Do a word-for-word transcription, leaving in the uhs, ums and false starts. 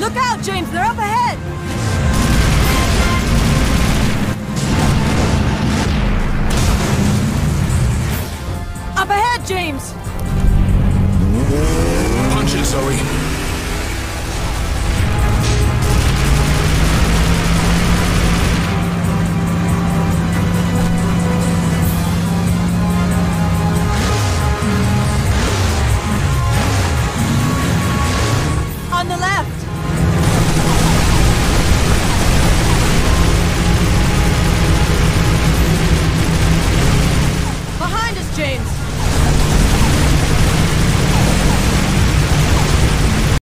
Look out, James! They're up ahead! Up ahead, James! Punch it, Zoe.